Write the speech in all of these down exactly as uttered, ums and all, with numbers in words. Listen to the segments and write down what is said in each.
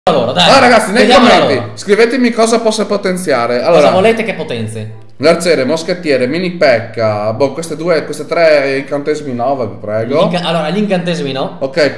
Allora, dai. Allora ragazzi, nei vediamo commenti allora. scrivetemi cosa posso potenziare. Allora, Cosa volete che potenzi? l'arciere, moschettiere, mini pecca. Boh, queste due, queste tre incantesimi nove, vi prego. Gli inca- allora, gli incantesimi no? Ok,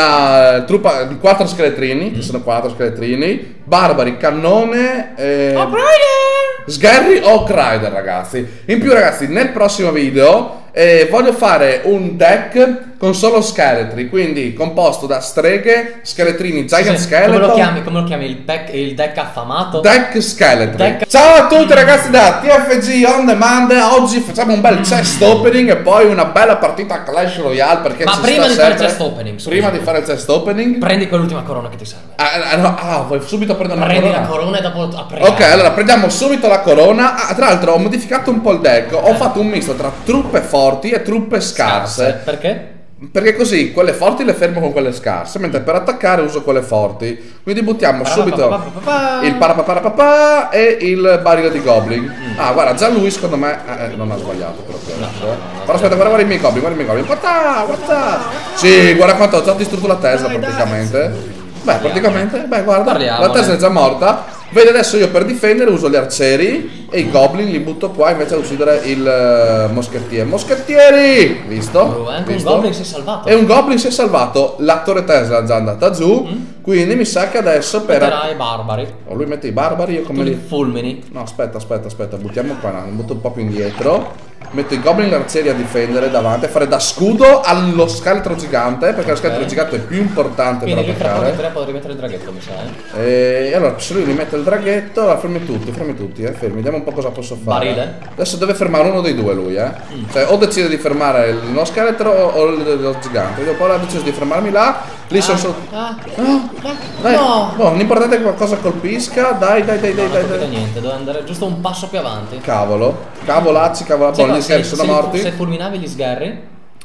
la truppa, quattro scheletrini, che sono quattro scheletrini. Barbari, cannone, eh, Oh, Brian! Sgarry o Crider, ragazzi. In più, ragazzi, nel prossimo video eh, voglio fare un deck con solo scheletri, quindi composto da streghe, scheletrini, giant Sì, skeleton. Come lo chiami? Come lo chiami? Il, pack, il deck affamato? Deck scheletri. Deck- Ciao a tutti ragazzi da T F G On Demand. Oggi facciamo un bel chest opening e poi una bella partita a Clash Royale, perché Ma ci prima sta di fare il sempre- chest opening, scusa. Prima di fare il chest opening Prendi quell'ultima corona che ti serve. Ah, ah, no, ah, vuoi subito prendere una Prendi corona? la corona e dopo apri. Ok, allora prendiamo subito la corona. Ah, tra l'altro ho modificato un po' il deck. Ho fatto un misto tra truppe forti e truppe scarse. Perché? Perché così quelle forti le fermo con quelle scarse, mentre per attaccare uso quelle forti. Quindi buttiamo subito il parapaparapapà e il barile di goblin. Ah, guarda, già lui secondo me eh, eh, non ha sbagliato proprio. No, adesso, no, eh. no, no, Però aspetta, guarda, guarda i miei goblin, guarda i miei goblin. Guarda, guarda. Sì, guarda quanto ho già distrutto la Tesla Dai, praticamente. Beh, praticamente, beh, guarda, Parliamone. la Tesla è già morta. Vedi, adesso io per difendere uso gli arcieri e i goblin li butto qua invece di uccidere il uh, moschettiere. Moschettieri! Visto? Oh, anche un Visto? goblin si è salvato. E un goblin si è salvato. La torre Tesla è già andata giù. Mm. Quindi mi sa che adesso per. Metterai i barbari. Oh, lui mette i barbari, io come Tu li li. fulmini. No, aspetta, aspetta, aspetta, buttiamo qua, no, butto un po' più indietro. Metto i goblin arcieri a difendere davanti, a fare da scudo allo scheletro gigante, perché lo scheletro Ok. gigante è più importante Quindi per lì fra attaccare. poco potrei mettere il draghetto, mi sa, eh. E allora, se lui mi mette il draghetto, allora fermi tutti, fermi tutti, eh, fermi, vediamo un po' cosa posso fare. Barile? Adesso deve fermare uno dei due lui, eh. Mm. Cioè, o decide di fermare il- lo scheletro o il- lo gigante. Io poi ho deciso di fermarmi là, lì sono solo. Ah, No, dai, no. boh, l'importante è che qualcosa colpisca, dai, dai, dai, dai, non ho dai, capito dai. niente, devo andare giusto un passo più avanti. Cavolo, cavolacci, cavolacci, Sai boh, cosa, gli scherzi se- sono se li- morti. Se fulminavi gli sgherri?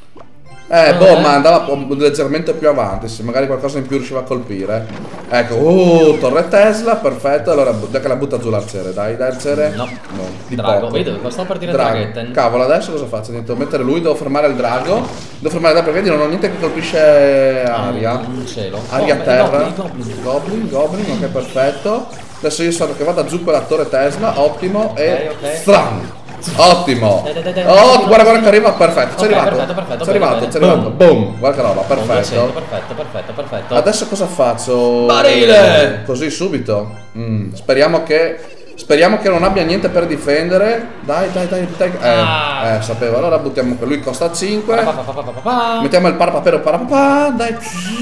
Eh, boh, Eh? ma andava un- leggermente più avanti, se magari qualcosa in più riusciva a colpire. Ecco, uh, torre Tesla, perfetto. Allora, dai che la butta giù l'arciere, dai, dai arciere. No. No, di Drago, poco. vedi, sto per dire Drago. Dragetten. Cavolo, adesso cosa faccio? Devo mettere lui, devo fermare il drago. Devo fermare il drago perché non ho niente che colpisce aria. Un cielo. Aria Oh, a terra. i goblin, i Goblin, goblin. goblin, ok, perfetto. Adesso io so che vada giù quella torre Tesla, ottimo. E Ok, ok. stran. Ottimo. Dai, dai, dai, dai, Oh, dai, guarda, dai, guarda che dai. arriva, perfetto. C'è Ok, arrivato. perfetto, perfetto, C'è bene, arrivato, bene. c'è arrivato. Boom. Guarda che roba, Un duecento, perfetto. perfetto, perfetto, perfetto. Adesso cosa faccio? Barile! Così subito. Mm, speriamo che. Speriamo che non abbia niente per difendere. Dai, dai, dai, dai. Eh, Ah. eh, sapevo. Allora buttiamo che lui costa cinque. Pa-pa-pa-pa-pa-pa. Mettiamo il parapapero parapapà. Dai.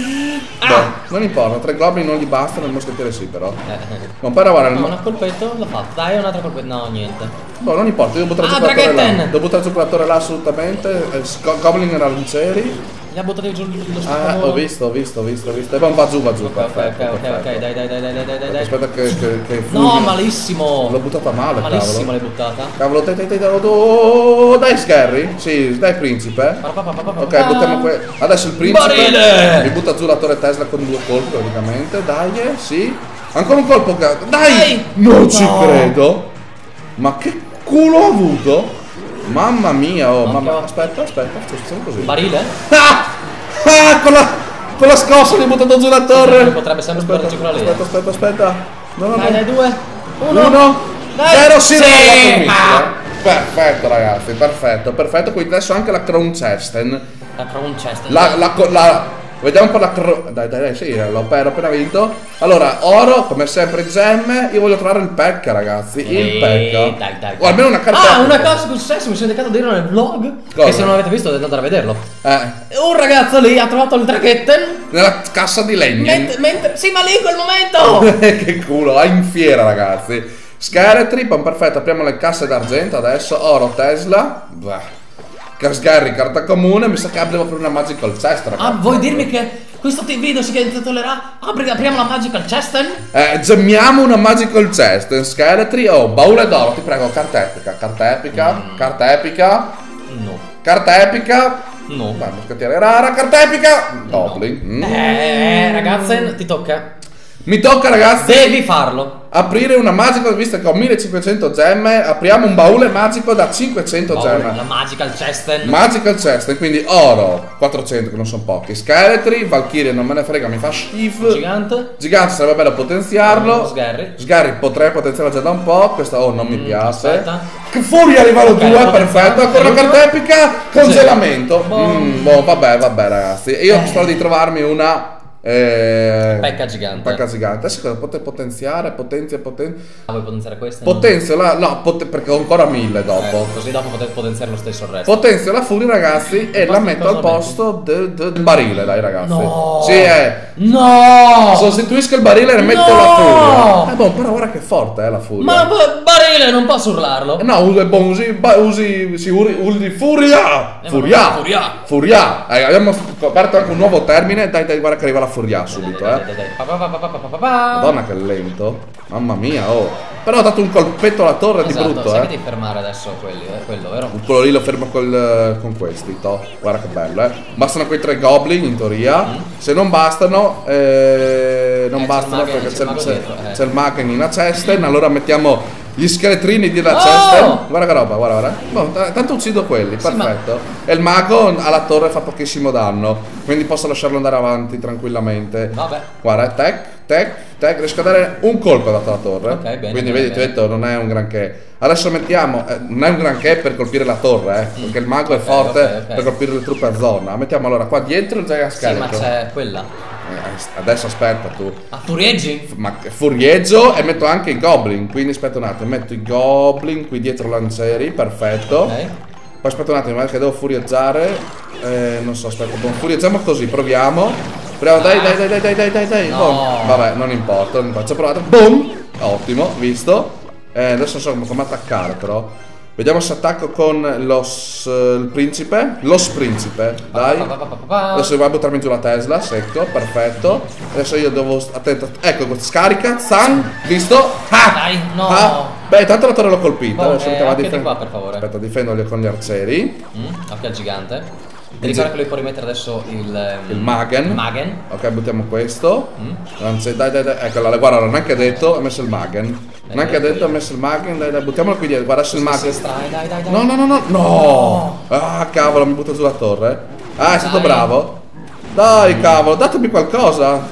Ah. Boh, non importa, tre goblin non gli bastano, il moschettiere sì però. Eh, Non però guarda, il no, mo- un colpetto l'ho fatto. Dai, un altro colpetto. No, niente. boh, non importa, io devo buttare Ah, giù quella torre là. Dragetten! Devo buttare giù quella torre là assolutamente. Eh, sco- goblin lancieri. Gli ha buttato giù lo Ah, stupendo. ho visto, ho visto, ho visto, ho visto. E poi va giù, va giù. Ok, ok, perfetto, ok, ok, perfetto. ok, dai, dai, dai, dai, dai, dai, dai. Aspetta che, che, che No, fulmina. malissimo. L'ho buttata male, Malissimo cavolo. l'hai buttata. Cavolo, dai, dai, dai, dai, oh, dai, Scarry. Sì, dai, principe. Pa-pa-pa-pa-pa-pa. Ok, buttiamo que... Adesso il principe Barile! mi butta giù la torre Tesla con due colpi praticamente. Dai, eh, sì. Ancora un colpo. ca- Dai! Dai! Non ci No. credo. Ma che culo ho avuto? Mamma mia, oh, Occhio. mamma. Aspetta, aspetta, facciamo così. Barile? Ah! Ah, con la, con la scossa mi ho buttato giù la torre. Potrebbe sempre aspetta, spararci quella lì. aspetta, aspetta, aspetta. No, no, no. Dai, dai, due. Uno. Uno. Dai. Zero, sì, Sì. non l'ho Ah. fatto. Perfetto, ragazzi, perfetto, perfetto. Quindi adesso anche la Crown Chesten. La Crown Chest. La, la, co- la- vediamo un po' la Crown. Dai, dai, dai, sì, l'ho appena appena vinto. Allora, oro, come sempre, gemme. Io voglio trovare il Pekka, ragazzi. Il Ehi, Pekka. dai, dai, dai. O almeno una carta. Ah, una cosa che è successo, mi sono dedicato a dirlo nel vlog. Cosa? Che se non l'avete visto dovete andare a vederlo. Eh, Un ragazzo lì ha trovato il Dragetten. nella cassa di legno. Mentre, mentre, sì, ma lì in quel momento. Che culo, è in fiera, ragazzi. Scheletri, poi perfetto, apriamo le casse d'argento adesso. Oro Tesla. Beh. Sgarry, carta comune. Mi sa che apriamo per una magical chest, ragazzi. Ah, vuoi dirmi che questo video si intitolerà Apri, apriamo la Magical Chesten? Eh, gemmiamo una magical chest. Scheletri, oh, baule d'oro, ti prego, carta epica, carta epica, Mm. carta epica, No. carta epica. No. Beh, moschettiere rara, carta epica. Goblin. Mm. Eh, ragazze, ti tocca. Mi tocca, ragazzi. Devi farlo. Aprire una magica, visto che ho millecinquecento gemme, apriamo un baule magico da cinquecento Baule, gemme. La Magical Chest. Magical Chest, quindi oro, quattrocento che non sono pochi. Scheletri, Valkyrie non me ne frega, mi fa schifo. Gigante. Gigante sarebbe bello potenziarlo. Sgarry. Sgarry potrei potenziarlo già da un po', questo oh non mi Mm, piace. aspetta. Che furia a livello Ok, due, lo perfetto. Ancora una potenziamo. carta epica, congelamento. Boh. Mm, boh, vabbè, vabbè ragazzi. Io Eh. spero di trovarmi una... Eh, Pecca gigante. Pecca gigante. Adesso cosa potete potenziare? Potenzia, poten... Ah, vuoi potenziare queste? Potenzio la... No, pot- perché ho ancora mille dopo. Eh, così dopo potete potenziare lo stesso il resto. Potenzio la furia, ragazzi, e la Basta metto cosa al posto del del barile, dai ragazzi. No. Sì, eh. No! Sostituisco il barile e ne metto No. la furia. Eh, boh, però guarda che forte è la furia. Ma b- barile, non posso urlarlo. Eh, no, usi, boh, usi, ba- usi, sì, uri- usi furia. Eh, Furia. ma furia. Furia. Eh, abbiamo scoperto anche un nuovo termine. Dai, dai, guarda che arriva la furia subito, Dai, eh. dai, dai, dai. Pa, pa, pa, pa, pa, pa, pa. Madonna che lento. Mamma mia, oh. Però ho dato un colpetto alla torre Esatto, di brutto, sai eh. che devi fermare adesso quelli, eh, quello, vero? Quello lì lo fermo col, con questi, to. Guarda che bello, eh. Bastano quei tre goblin in teoria. Mm. Se non bastano, eh, non Eh, c'è bastano il mago- perché c'è c'è, il mago c'è- dietro, eh. c'è il mago in una cesten. Allora mettiamo gli scheletrini di la Oh! cesten. Guarda che roba, guarda, guarda. Boh, t- tanto uccido quelli, Sì, ma- perfetto. E il mago alla torre fa pochissimo danno, quindi posso lasciarlo andare avanti tranquillamente. Vabbè. Guarda, tec, tec, tec, riesco a dare un colpo dato alla torre. Ok, bene, Quindi bene, vedi, ti ho bene. detto, non è un granché. Adesso mettiamo, eh, non è un granché per colpire la torre, eh, perché il mago è Ok, forte ok, ok. per colpire le truppe a zona. Mettiamo allora qua dietro il Giant Sì, ma Skeleton. c'è quella. Eh, adesso aspetta tu. A furieggi? Ma furieggio e metto anche i goblin, quindi aspetta un attimo, metto i goblin qui dietro lancieri, perfetto. Ok. Poi aspetta un attimo, guarda che devo furieggiare. Eh, non so, aspetta, boh, furieggiamo così, proviamo. Proviamo, dai, dai, dai, dai, dai, dai, dai, dai. No. Boom. Vabbè, non importa, non importa. Ci ho provato. Boom! Ottimo, visto. Eh, adesso non so come, come attaccare però. Vediamo se attacco con lo s- il principe. Lo principe, dai. Pa, pa, pa, pa, pa, pa. Adesso vai a buttarmi giù la Tesla, secco, perfetto. Adesso io devo st- attento. Ecco, scarica, San, visto? Ah! Dai, no. Ah! Beh, tanto la torre l'ho colpita. Oh, Adesso eh, mettiamo a anche di difen- qua, per favore. Aspetta, difendoli con gli arcieri. Mm, occhio al gigante. Ti ricorda che lui può rimettere adesso il... ehm, Il Magen. Magen. Ok, buttiamo questo. Mm. Anzi, dai, dai, dai. Ecco, la- guarda, non ha neanche detto, ha messo il Magen. Neanche ha detto, ha messo il Magen. Dai, dai, buttiamolo qui dietro. Guarda, adesso il Magen. Dai, dai, dai, dai. No, no, no, no, no! Ah, cavolo, mi butto giù la torre. Ah, è stato Dai. bravo. Dai, cavolo, datemi qualcosa.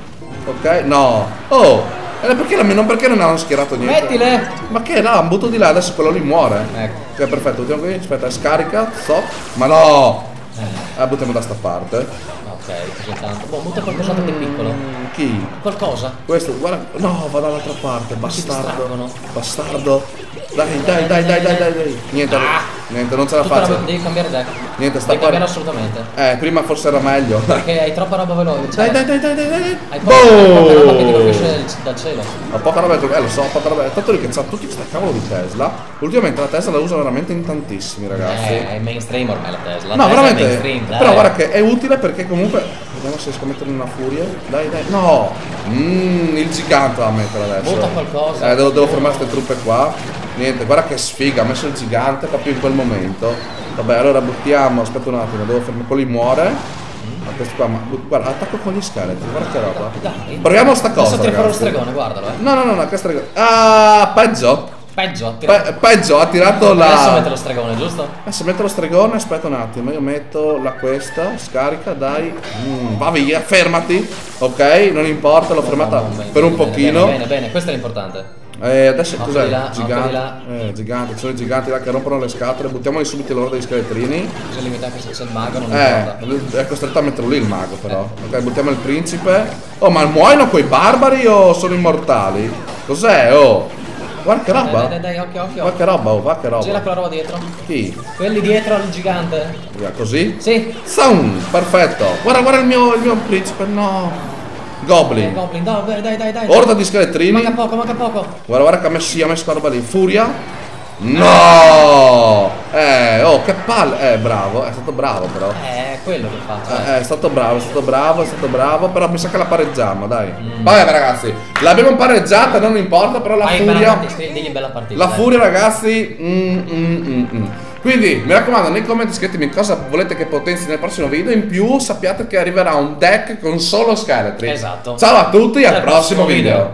Ok, no. Oh, eh, perché non, non- perché non hanno schierato niente? Mettile. Ma che no, butto di là, adesso quello lì muore. Ecco. Ok, perfetto, buttiamo qui. Aspetta, scarica, stop. Ma no! Ah, buttiamo da sta parte. Ok, così tanto. Boh, butta qualcos'altro di piccolo. Mm, Chi? Qualcosa. Questo, guarda. No, va dall'altra parte, bastardo. distraggono. Bastardo. Dai, dai, dai, dai, dai, dai, dai. Niente, Ah. niente, non ce la Tutta roba- faccio. devi cambiare deck. Niente, sta Devi cambiare par- assolutamente. Eh, prima forse era meglio. Perché hai troppa roba veloce. Dai, dai, dai, dai, dai, dai. Hai poca, hai poca roba che ti Boom! colpisce dal cielo. Ho poca roba, eh, lo so, ho poca roba. Tanto lì che c'ha tutti questa cavolo di Tesla. Ultimamente la Tesla la uso veramente in tantissimi, ragazzi. Eh, è mainstream ormai la Tesla. No, Tesla è veramente. mainstream, dai. Però guarda che è utile perché comunque. Vediamo se riesco a mettere una furia. Dai, dai. No! Mmm, il gigante da mettere adesso. Butta qualcosa. Eh, devo, devo fermare queste truppe qua. Niente, guarda che sfiga, ha messo il gigante proprio in quel momento. Vabbè, allora buttiamo. Aspetta un attimo, devo fermare. Quello lì muore. Ma questo qua, ma guarda, attacco con gli scheletri, guarda che roba. Dai. Proviamo sta cosa. Adesso tiri fuori lo ragazzi. stregone, guardalo, eh. No, no, no, no, che stregone. Ah, peggio. Peggio, tira. Pe- peggio, ha tirato la. Adesso mette lo stregone, giusto? Adesso metto lo stregone, aspetta un attimo, io metto la questa, scarica, dai. Mm, va via, fermati. Ok, non importa, l'ho fermata Bene, per un bene, pochino. Bene, bene, bene, questo è l'importante. Eh, adesso Occhio cos'è? di là, occhio Gigante. di là. Eh, gigante, ci sono i giganti là che rompono le scatole, buttiamoli subito loro dei scheletrini. Bisogna limitare anche se c'è il mago, non Eh, importa. è costretto a metterlo lì il mago però. Ok, buttiamo il principe. Oh, ma muoiono quei barbari o sono immortali? Cos'è? Oh, guarda che Dai, roba. dai, dai, dai, occhio, occhio. Guarda che roba, oh, guarda che roba. Gira quella roba dietro. Chi? Quelli dietro al gigante. Via, così? Sì. Sound, perfetto. Guarda, guarda il mio, il mio principe, no. Eh, Goblin. Goblin, dai, dai, dai, dai, dai. Orda di scheletrini. Manca poco, manca poco. Guarda, guarda che ha messo, ha messo quella roba lì. Furia. No. Eh, oh, che palle. Eh, bravo, è stato bravo però. Eh, è quello che faccio. Eh, è stato bravo, è stato bravo, è stato bravo. Però mi sa che la pareggiamo, dai. Vabbè, ragazzi, l'abbiamo pareggiata, non importa, però la Vai, bella furia. partita, digli bella partita. La dai. furia, ragazzi. mm, mm, mm, mm. Quindi mi raccomando, nei commenti scrivetemi cosa volete che potenzi nel prossimo video. In più sappiate che arriverà un deck con solo scheletri. Esatto. Ciao a tutti, al, al prossimo prossimo video. video.